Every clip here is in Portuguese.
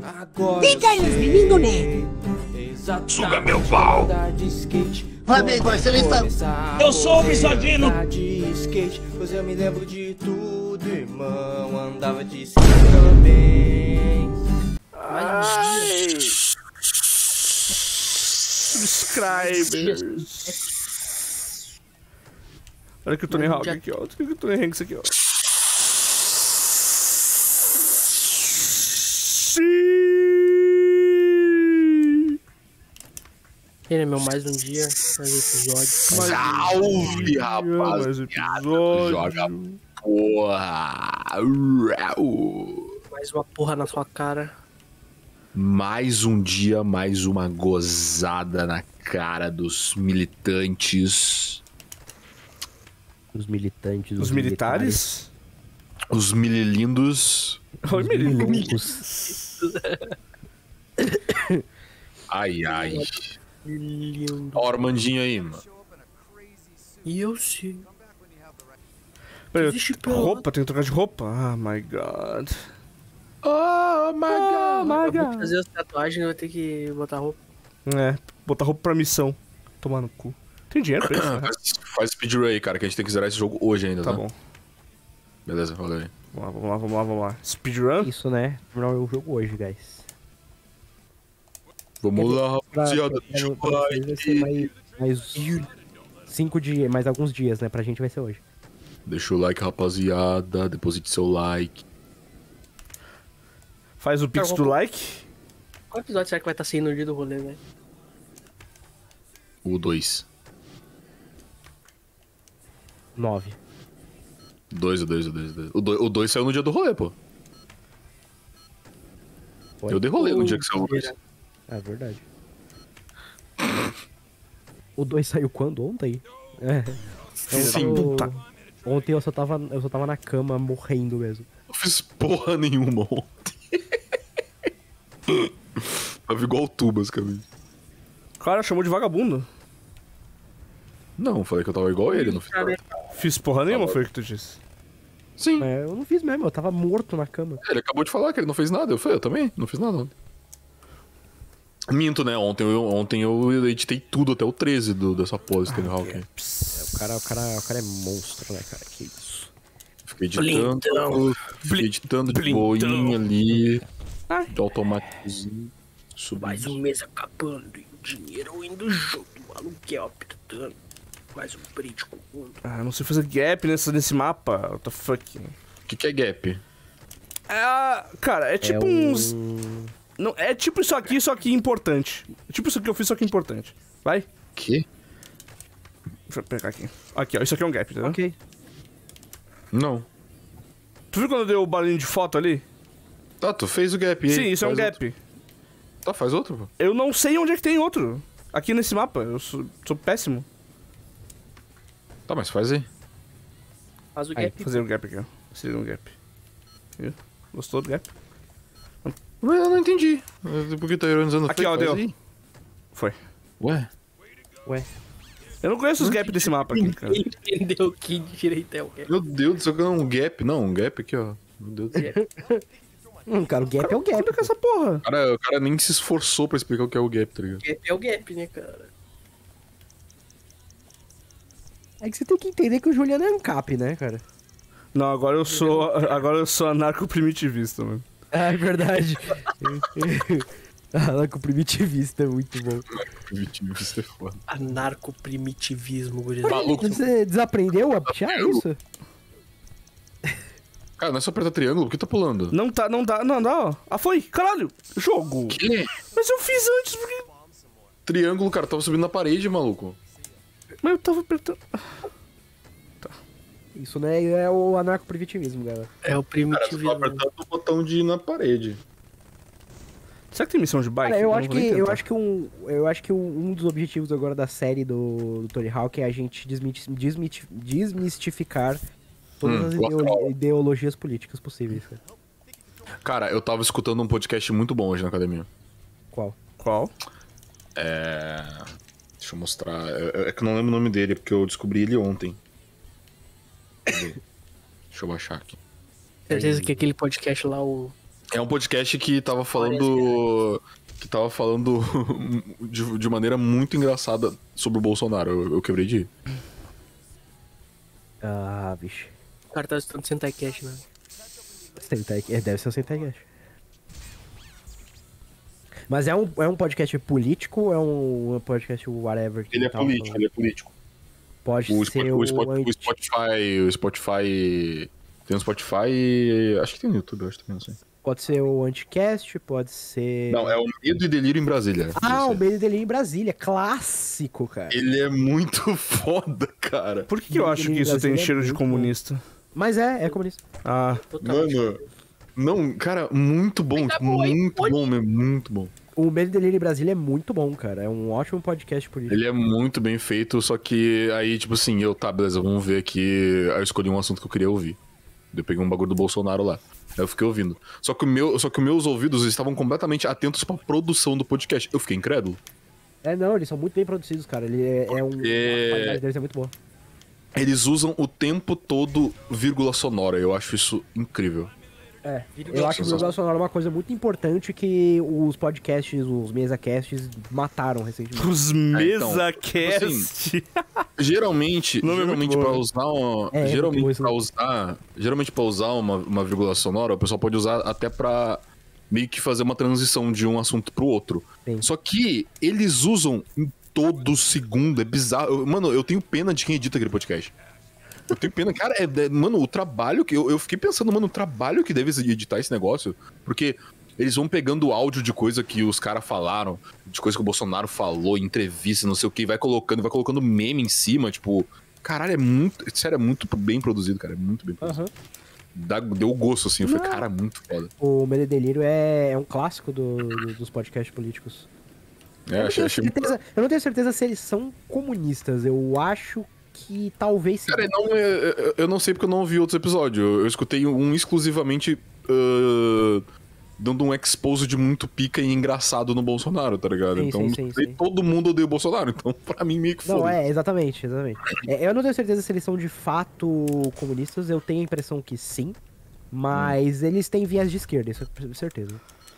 Fica eles, menino, né? Suga meu pau. Amigo, você está... Eu sou o Bisadino. Pois eu me lembro de tudo, irmão. Andava de skate também. Subscribers. Olha que o Tony Hawk aqui, ó. Olha que o Tony Hanks aqui, ó. Ele é meu mais um dia, mais episódio. Salve, rapaz. Mais episódio. Joga porra. Mais uma porra na sua cara. Mais um dia, mais uma gozada na cara dos militantes. Os militantes. Os militares? Os mililindos. Oi, Milincos. Ai, ai. Lindo. Ó o Armandinho aí, mano. E eu sei. Peraí, Existe pela- roupa, tem que trocar de roupa? Ah, my god. Oh my Oh my Eu vou god. fazer as tatuagens, eu vou ter que botar roupa. É, botar roupa pra missão. Tomar no cu. Tem dinheiro pra isso, né? Faz speedrun aí, cara, que a gente tem que zerar esse jogo hoje ainda, Tá tá? bom. Beleza, valeu aí. Vamos lá. Speedrun? Isso, né? Terminar o jogo hoje, guys. Vamos lá, Pra rapaziada. Deixa o vocês vai ser like. mais 5 dias, mais alguns dias, né? Pra gente vai ser hoje. Deixa o like, rapaziada. Deposite seu like. Faz o pix do like. Qual episódio será que vai estar saindo no dia do rolê, velho? O 2. 9. O 2. O 2 saiu no dia do rolê, pô. Eu dei rolê no dia que saiu o 2. É verdade. O 2 saiu quando? Ontem? É. Sim. Puta. Ontem eu só tava na cama morrendo mesmo. Não fiz porra nenhuma ontem. Tava igual tu, basicamente. Cara, chamou de vagabundo. Não, falei que eu tava igual ele, não fiz nada. Fiz porra nenhuma, foi o que tu disse. Sim, É, eu não fiz mesmo, eu tava morto na cama. ele acabou de falar que ele não fez nada. Eu também, não fiz nada ontem. Minto, né? Ontem eu editei tudo até o 13 dessa pose do Tony Hawk. O cara é monstro, né, cara? Que isso. Fiquei editando, de Blintão. boinha ali, de automáticozinho, Mais subindo. um mês acabando e o dinheiro indo junto, o aluguel apertando. Mais um brinde com o mundo. Ah, não sei fazer gap nesse mapa. What the fuck? O que é gap? Cara, é tipo uns... Não, é tipo isso aqui, só que importante. É tipo isso que eu fiz, só que importante. Vai. Que? Deixa eu pegar aqui. Aqui, ó. Isso aqui é um gap, entendeu? Ok. Não. Tu viu quando deu o barulhinho de foto ali? Tá, tu fez o gap. E aí, Sim, isso é um faz gap. outro. Tá, faz outro, pô. Eu não sei onde é que tem outro. Aqui nesse mapa. Eu sou péssimo. Tá, mas faz aí. Faz o Aí, gap. fazer um gap aqui, ó. Seria um gap. Viu? Gostou do gap? Ué, eu não entendi. Por que tá ironizando? Aqui, ó, Faz deu. aí. Foi. Ué? Ué. Eu não conheço os gaps desse mapa aqui, cara. Ele entendeu que direito é o gap. Meu Deus do céu, que não é um gap. Não, um gap aqui, ó. Meu Deus do céu. Cara, o gap é o gap. Onde é que é essa porra? O cara nem se esforçou pra explicar o que é o gap, tá ligado? Gap é o gap, né, cara? É que você tem que entender que o Juliano é um cap, né, cara? Não, agora eu sou anarco-primitivista, mano. Ah, é verdade. Com primitivista é muito bom. Primitivo, isso é foda. Anarco-primitivismo, gurizada. Maluco. Você desaprendeu a puxar isso? Cara, não é só apertar triângulo, por que tá pulando? Não dá, ó. Ah, foi, caralho. Jogo. Que? Mas eu fiz antes, porque... Triângulo, cara, tava subindo na parede, maluco. Mas eu tava apertando... Isso, né? É o anarco-primitivismo, galera. É o Cara, você primitivismo. tava apertando o botão de ir na parede. Será que tem missão de bike? Cara, eu não acho vou nem que tentar. um dos objetivos agora da série do Tony Hawk é a gente desmistificar todas as ideologias políticas possíveis, cara. Cara, eu tava escutando um podcast muito bom hoje na academia. Qual? Qual? Deixa eu mostrar. É que eu não lembro o nome dele, porque eu descobri ele ontem. Cadê? Deixa eu baixar aqui. Certeza que aquele podcast lá, o É um podcast que tava falando. Que tava falando de maneira muito engraçada sobre o Bolsonaro. Eu quebrei de rir. Ah, bicho. O cara tá estudando Sentai Cash, né? Deve ser o Sentai Cash. Mas é um podcast político ou é um podcast whatever? Ele é político, ele é político. Pode ser o Spotify. Tem no Spotify. Acho que tem no YouTube, eu acho também, não sei. Pode ser o Anticast, pode ser... Não, é o Medo e Delírio em Brasília. Ah, o Medo e Delírio em Brasília. Clássico, cara. Ele é muito foda, cara. Por que eu acho que isso tem cheiro de comunista? Mas é comunista. Ah, Mano, não, cara, muito bom. Muito bom mesmo, muito bom. O Medo e Delírio em Brasília é muito bom, cara. É um ótimo podcast político. Ele é muito bem feito, só que aí, tipo assim, beleza, vamos ver aqui. Aí eu escolhi um assunto que eu queria ouvir. Eu peguei um bagulho do Bolsonaro lá. Aí eu fiquei ouvindo. Só que os meus ouvidos estavam completamente atentos pra produção do podcast. Eu fiquei incrédulo. Não, eles são muito bem produzidos, cara. A qualidade deles é muito boa. Eles usam o tempo todo vírgula sonora. Eu acho isso incrível. Eu acho que o vírgula sonora é uma coisa muito importante que os podcasts, os mesacasts mataram recentemente. Os mesacasts. Tipo assim, geralmente para usar geralmente para usar uma vírgula sonora, o pessoal pode usar até para meio que fazer uma transição de um assunto pro outro. Sim. Só que eles usam em todo segundo, é bizarro. Mano, eu tenho pena de quem edita aquele podcast. Eu tenho pena, cara, mano, o trabalho que... Eu fiquei pensando, mano, o trabalho que deve editar esse negócio, porque eles vão pegando áudio de coisa que os caras falaram, de coisa que o Bolsonaro falou, em entrevista, não sei o que, vai colocando meme em cima, tipo... Caralho, é muito bem produzido, cara, é muito bem produzido. Deu gosto, assim, eu falei, cara, muito foda. O Medo e Delírio é um clássico dos podcasts políticos. Eu não tenho certeza se eles são comunistas, eu acho que talvez sim. Cara, eu não sei porque eu não ouvi outros episódios. Eu escutei um exclusivamente dando um expose de muito pica e engraçado no Bolsonaro, tá ligado? Sim. Todo mundo odeia o Bolsonaro, então pra mim meio que foda. Não, exatamente. Eu não tenho certeza se eles são de fato comunistas, eu tenho a impressão que sim, mas eles têm viés de esquerda, isso é certeza.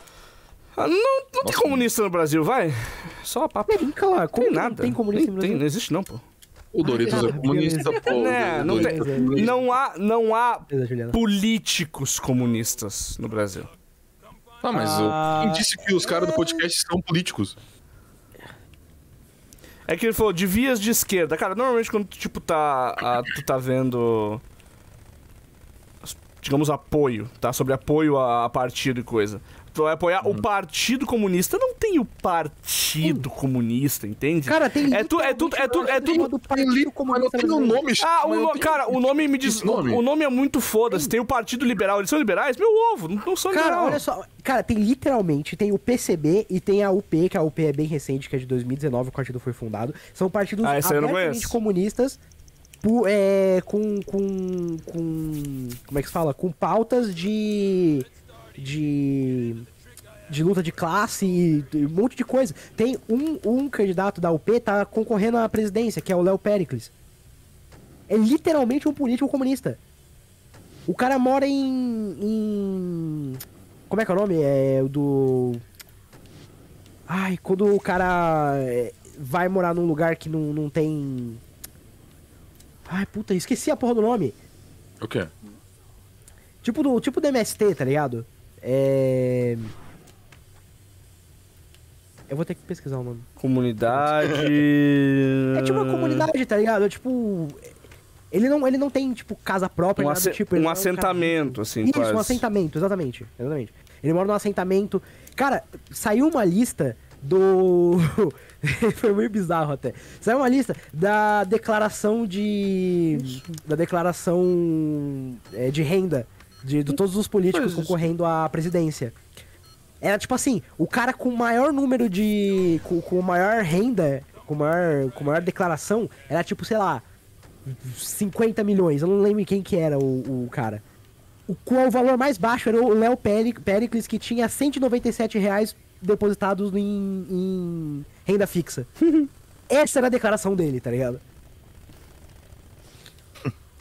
Não tem comunista no Brasil, vai? Só papo. Tem, cara, tem nada. Não tem comunista no Brasil? Não existe não, pô. O Doritos é comunista, pô. Não há políticos comunistas no Brasil. Mas quem disse que os caras do podcast são políticos? É que ele falou de vias de esquerda. Cara, normalmente quando tu tá vendo, digamos, apoio, tá? Sobre apoio a partido e coisa. Tu vai apoiar o Partido Comunista. Não tem o Partido Comunista, entende? Cara, tem tudo do Partido Comunista. Tem um nome. Cara, o nome me diz. O nome é muito foda-se. Tem o Partido Liberal. Eles são liberais? Meu ovo, não são liberais. Cara, olha só. Cara, tem o PCB e tem a UP, que a UP é bem recente, que é de 2019, o partido foi fundado. São partidos abertamente comunistas. Como é que se fala? Com pautas de luta de classe e um monte de coisa. Tem um candidato da UP tá concorrendo à presidência, que é o Léo Péricles. É literalmente um político comunista. O cara mora em como é que é o nome? Quando o cara vai morar num lugar que não tem... esqueci a porra do nome. O quê? Tipo do MST, tá ligado? Eu vou ter que pesquisar o nome. Comunidade... É tipo uma comunidade, tá ligado? Ele não tem, tipo, casa própria. Um assentamento, assim, Isso, quase. Um assentamento, exatamente. Ele mora num assentamento... Cara, saiu uma lista do... Foi meio bizarro até. Saiu uma lista da declaração de renda de todos os políticos concorrendo à presidência. Era tipo assim, o cara com o maior número de... com maior renda, com maior declaração, era tipo, sei lá, 50 milhões. Eu não lembro quem que era o cara. O valor mais baixo era o Léo Péricles, que tinha R$197 depositados em renda fixa. Essa era a declaração dele, tá ligado?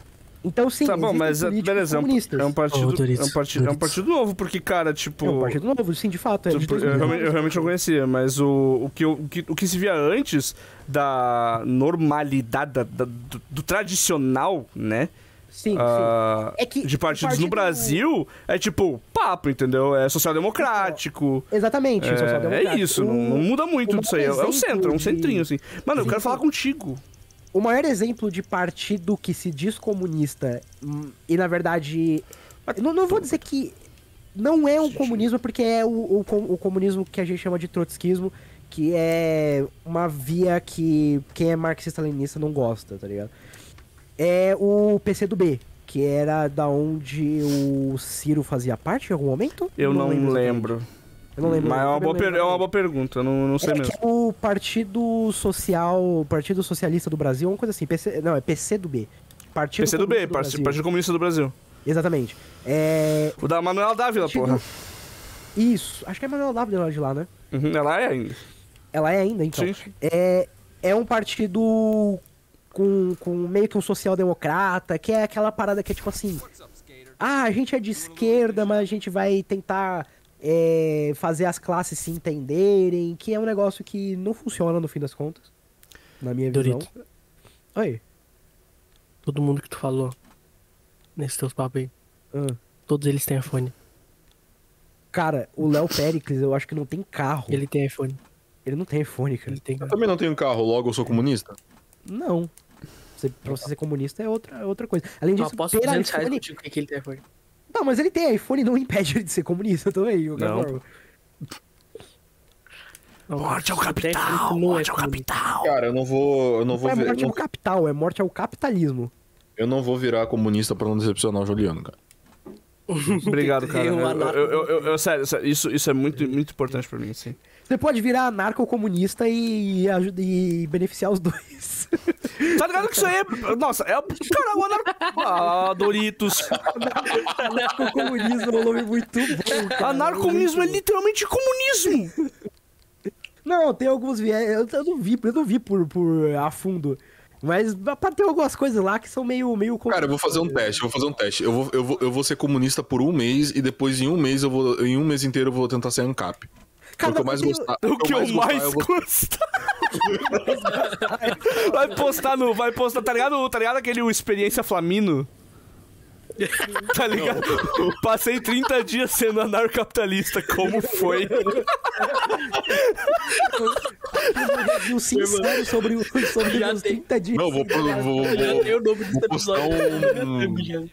Então, sim, Tá bom, existem mas políticos beleza, comunistas. é um partido, Doritos, é um partido novo, porque, cara, tipo... É um partido novo, sim, de fato. É de Tipo, 2009. eu realmente não conhecia, mas o que se via antes da normalidade, do tradicional, né? Sim, Ah, sim. É que de o partidos partido- no Brasil, é tipo, papo, entendeu? É social-democrático. Exatamente, social-democrático. É isso, não muda muito o disso aí. É maior o centro, é um exemplo de- centrinho, assim. Mano, eu Sim, quero sim. falar contigo. O maior exemplo de partido que se diz comunista e, na verdade, não vou dizer que não é um comunismo, porque é o comunismo que a gente chama de trotskismo, que é uma via que quem é marxista-leninista não gosta, tá ligado? É o PCdoB, que era da onde o Ciro fazia parte em algum momento? Eu não lembro. Eu não lembro. Mas é uma Eu também não lembro. boa pergunta, eu não sei É mesmo. que é o Partido Socialista do Brasil, uma coisa assim. Não, é PCdoB. Partido PCdoB, Comunista do Brasil. Partido Comunista do Brasil. Exatamente. É... O da Manuela Dávila, Partido- porra. Isso. Acho que é a Manuela Dávila de lá, né? Uhum, ela é ainda. Ela é ainda, então. Sim, sim. É um partido com meio que um social-democrata, que é aquela parada que é tipo assim... Ah, a gente é de esquerda, mas a gente vai tentar fazer as classes se entenderem, que é um negócio que não funciona no fim das contas, na minha visão. Dorito, Oi. todo mundo que tu falou nesses teus papos aí, Ah. todos eles têm iPhone. Cara, o Léo Pericles, eu acho que não tem carro. Ele tem iPhone. Ele não tem iPhone, cara. Ele tem. Eu também não tenho carro, logo eu sou comunista. Não. Pra você ser comunista é outra coisa. Além Eu disso, aposto ter 200 reais iPhone... contigo que ele tem iPhone. Não, mas ele tem iPhone e não impede ele de ser comunista também. Não. Morte ao capital, morte ao capital. Cara, eu não vou Não é morte ao capital, é morte ao capitalismo. eu não vou virar comunista pra não decepcionar o Juliano, cara. Obrigado, cara. Eu, anarco- Sério, isso é muito importante pra mim, assim. Você pode virar anarco-comunista e beneficiar os dois. Tá ligado que isso aí é... Nossa, é... Cara, o anarco... Ah, Doritos. Anarco-comunismo é um nome muito bom, cara. Anarcomunismo é literalmente comunismo. Não, tem alguns viés. Eu não vi por a fundo. Mas tem algumas coisas lá que são meio Cara, eu vou fazer um teste, Eu vou ser comunista por um mês e depois em um mês inteiro eu vou tentar ser ANCAP. Cara, o que eu mais gostar. O que eu mais eu vou- gostar. Vai postar, tá ligado aquele Experiência Flamino? Tá ligado? Passei 30 dias sendo anarcocapitalista, como foi? review sincero sobre os Já meus tem. 30 dias. Não, vou Já tem o nome desse postar episódio.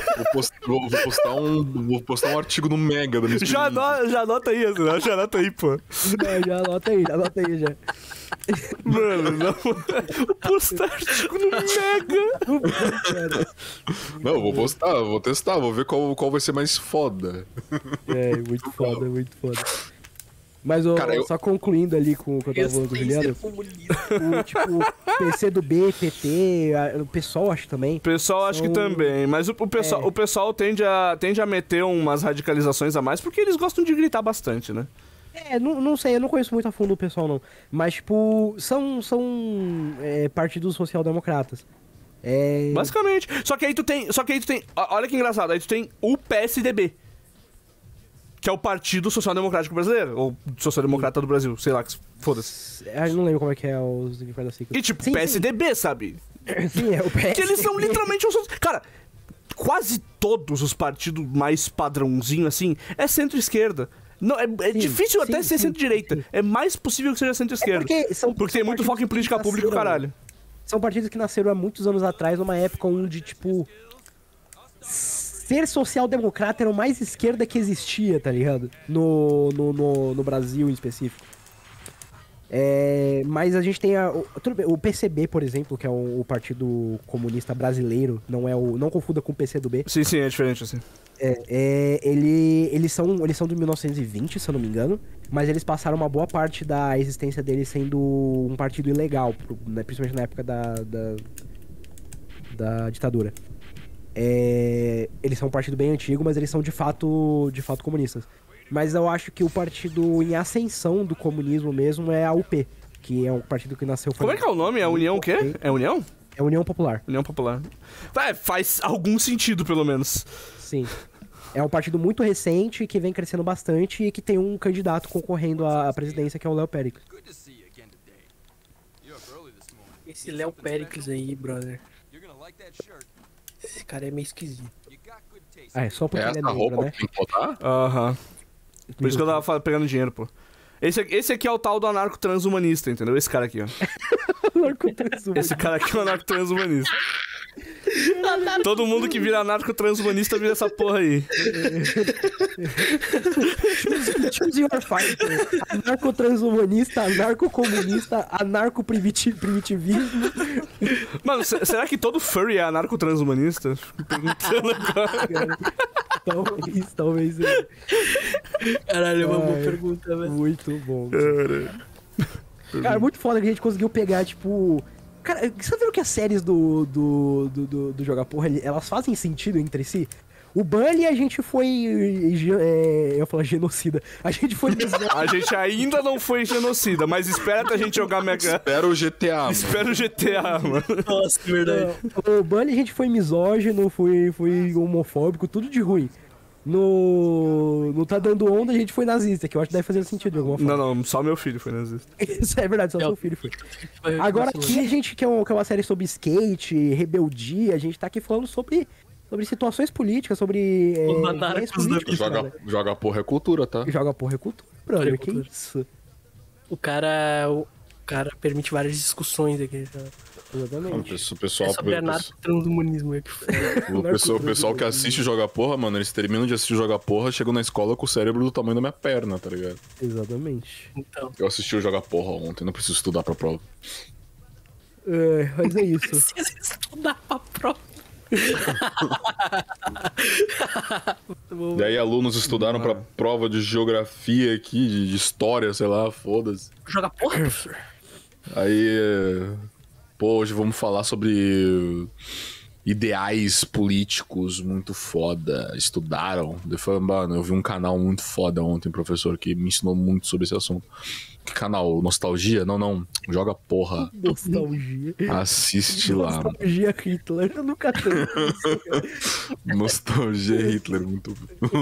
vou postar um artigo no Mega da minha Já experiência. anota aí, Azul, já anota aí, pô. Já anota aí já. Mano, não. Postar artigo no Mega. Não, eu vou testar, vou ver qual vai ser mais foda. É, muito foda. Mas, Cara, só concluindo ali com o que eu tava falando com o Juliano, o tipo, PC do B, PT, o pessoal acho também. O pessoal acho que também, mas o pessoal tende a meter umas radicalizações a mais porque eles gostam de gritar bastante, né? Não sei, eu não conheço muito a fundo o pessoal não. Mas, tipo, são partidos social-democratas. Basicamente. Só que aí tu tem. Olha que engraçado, aí tu tem o PSDB. Que é o Partido Social Democrático Brasileiro. Ou Social Democrata do Brasil, sei lá, foda-se. Eu não lembro como é que é os significados da sigla. E tipo, Sim, PSDB, sabe? Sim, é o PSDB. Que eles são literalmente os. Cara, quase todos os partidos mais padrãozinho assim é centro-esquerda. Não, é Sim, difícil sim, até ser sim, centro-direita. sim. É mais possível que seja centro-esquerda. Porque tem muito foco em política pública, caralho. São partidos que nasceram há muitos anos atrás, numa época onde, tipo, ser social-democrata era o mais esquerda que existia, tá ligado? No Brasil em específico. Mas a gente tem tudo bem, o PCB, por exemplo, que é o Partido Comunista Brasileiro, não confunda com o PCdoB. Sim, é diferente, assim. Eles são de 1920, se eu não me engano, mas eles passaram uma boa parte da existência deles sendo um partido ilegal, né, principalmente na época da ditadura. Eles são um partido bem antigo, mas eles são de fato comunistas. Mas eu acho que o partido em ascensão do comunismo mesmo é a UP, que é um partido que nasceu... Como é que é o nome? É União o quê? É União? É União Popular. União Popular. Faz algum sentido, pelo menos. Sim. É um partido muito recente, que vem crescendo bastante e que tem um candidato concorrendo à presidência, que é o Léo Péricles. Esse Léo Péricles aí, brother. Esse cara é meio esquisito. Ah, é só porque É ele é essa negro, roupa né? que tem que botar? Aham. Por isso que eu tava pegando dinheiro, pô. Esse aqui é o tal do anarco transhumanista, entendeu? Esse cara aqui, ó. Esse cara aqui é o anarco transhumanista. Todo mundo que vira anarco transhumanista vira essa porra aí. Choose your fighter. Anarco-transhumanista, anarco-comunista, anarco-primitivismo. Mano, será que todo furry é anarco transhumanista? Fico perguntando agora. Talvez. Caralho, é uma boa pergunta, velho. Muito bom. Cara, muito foda que a gente conseguiu pegar, tipo... Cara, você viu que as séries do Joga Porra, elas fazem sentido entre si? O Bully a gente foi... eu ia falar genocida. A gente foi... A gente ainda não foi genocida, mas espera até a gente jogar Mega... Espera o GTA, mano. Espera o GTA, mano. Nossa, que verdade. O Bully a gente foi misógino, foi homofóbico, tudo de ruim. No Tá Dando Onda a gente foi nazista, que eu acho que deve fazer sentido de alguma forma. Não, só meu filho foi nazista. Isso é verdade, só seu filho foi. Agora aqui a gente que é uma série sobre skate, rebeldia, a gente tá aqui falando sobre situações políticas, sobre viés políticos, cara. Joga porra é cultura, tá? Joga porra é cultura, brother, É que cultura. isso? O cara permite várias discussões aqui. Tá? Exatamente. O pessoal, É sobre anarco-transhumanismo. o pessoal que assiste Joga Porra, mano, eles terminam de assistir Joga Porra, chegam na escola com o cérebro do tamanho da minha perna, tá ligado? Exatamente. Então, Eu assisti o Joga Porra ontem, não preciso estudar pra prova. Mas é isso. precisa estudar pra prova. E aí alunos estudaram pra prova de geografia aqui, de história, sei lá, foda-se. Joga porra, professor. Aí, pô, hoje vamos falar sobre ideais políticos muito foda. Estudaram. Eu falei, mano, eu vi um canal muito foda ontem, professor, que me ensinou muito sobre esse assunto. Que canal? Nostalgia? Não. Joga Porra. Nostalgia. Assiste lá. Nostalgia Hitler. Eu nunca tenho isso, cara. Nostalgia Hitler, muito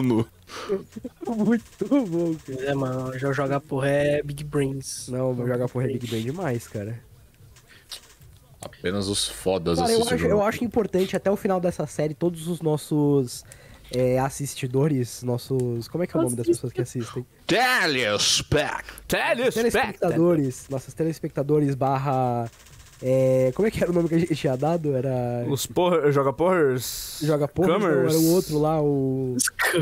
Muito bom, cara. É, mano, já jogar porra é Big Brains. Não, vou jogar porra é Big Bang demais, cara. Apenas os fodas Cara, assistem. eu acho importante até o final dessa série todos os nossos assistidores, como é que é o nome das pessoas que assistem? Telespectadores, nossos telespectadores barra... como é que era o nome que a gente tinha dado? Era... Os Joga Porras... Joga Porra, não, era o outro lá, o...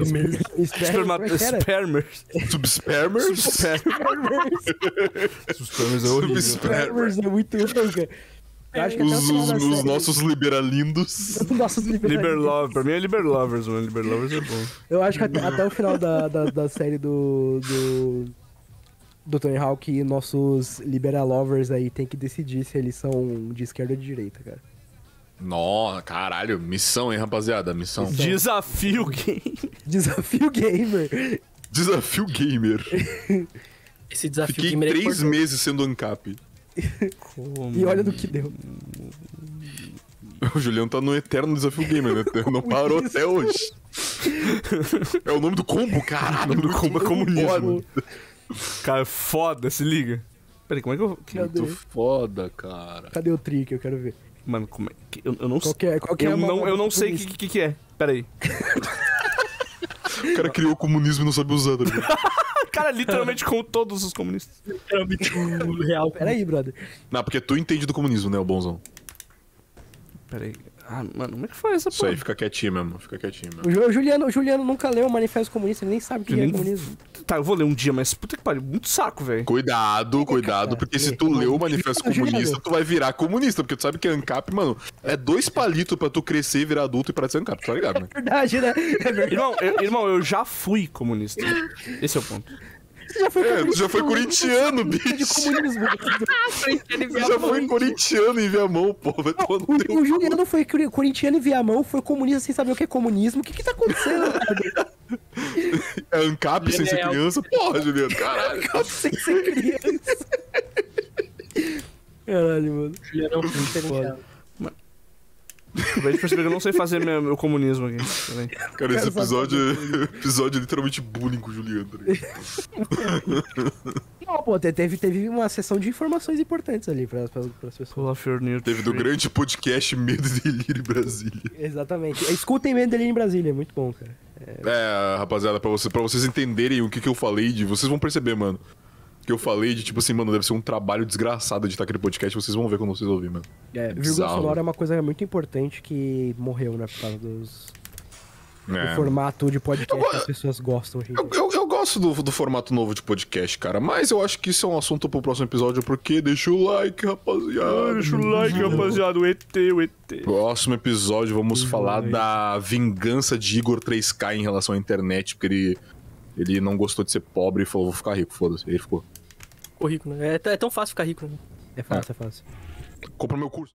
Spermers. Subspermers? Subspermers é horrível. Spermers é muito bom, cara. Eu acho que até o final da Os série- nossos liberalindos. Nossos Liberlovers. Pra mim é Liberlovers, mano. Liberlovers é bom. Eu acho que até o final da série do Tony Hawk, nossos Liberalovers aí tem que decidir se eles são de esquerda ou de direita, cara. Nossa, caralho. Missão, hein, rapaziada? Missão. Desafio game. Desafio gamer. Desafio gamer. Esse desafio Fiquei gamer é 3 importante. meses sendo ANCAP. E olha no que deu. O Juliano tá no eterno desafio gamer, né? Não parou até hoje. É o nome do combo, caralho. O nome do combo é comunismo. Foda. Cara, foda, se liga. Peraí, como é que eu... Muito foda, cara. Cadê o trick? Eu quero ver. Mano, como é que... Eu não sei. Qual que é a Eu não sei o que é. Peraí. O cara criou o comunismo e não sabe usar, tá ligado? Cara, literalmente com todos os comunistas. Literalmente o real. Pera aí, brother. Não, porque tu entende do comunismo, né, o bonzão? Peraí. Ah, mano, como é que foi essa Isso porra? aí, fica quietinho mesmo, fica quietinho mesmo. O Juliano nunca leu o Manifesto Comunista, ele nem sabe o que é comunismo. Tá, eu vou ler um dia, mas puta que pariu, muito saco, velho. Cuidado, porque se tu leu o Manifesto Juliano. Comunista, tu vai virar comunista, porque tu sabe que ANCAP, mano, é 2 palitos pra tu crescer e virar adulto e parar de ser ANCAP, tá ligado, né? Verdade, né? É verdade. Irmão, eu já fui comunista. Esse é o ponto. Tu já foi corintiano, de bicho. comunismo. Tu já foi corintiano em Viamão, pô. Vai tomar no teu O Juliano foi corintiano em Viamão, foi comunista sem saber o que é comunismo. O que tá acontecendo, cara? É ANCAP sem ser criança? Porra, Juliano, caralho. Sem ser criança. Caralho, mano. Juliano é um diferenciado. Acabei de perceber que eu não sei fazer meu comunismo aqui. Também. Cara, esse episódio é literalmente bullying com o Juliano. Tá ligado? Não, pô, teve uma sessão de informações importantes ali pras pessoas. Pull off your new Teve do tree. grande podcast Medo e Delírio em Brasília. Exatamente. Escutem Medo dele em Brasília, é muito bom, cara. Rapaziada, pra vocês entenderem o que eu falei vocês vão perceber, mano. Que eu falei de, tipo assim, mano, deve ser um trabalho desgraçado editar aquele podcast, vocês vão ver quando vocês ouvirem, mano. Vírgula bizarro. sonora é uma coisa muito importante que morreu, né, por causa do formato de podcast que as pessoas gostam hoje em dia. Eu gosto do formato novo de podcast, cara, mas eu acho que isso é um assunto pro próximo episódio, porque deixa o like, rapaziada. Deixa o like, rapaziada. O ET. Próximo episódio, vamos falar da vingança de Igor 3K em relação à internet, porque ele não gostou de ser pobre e falou, vou ficar rico, foda-se. Ele ficou. Ficou rico, né? É tão fácil ficar rico, né? É fácil, é fácil. Compra meu curso.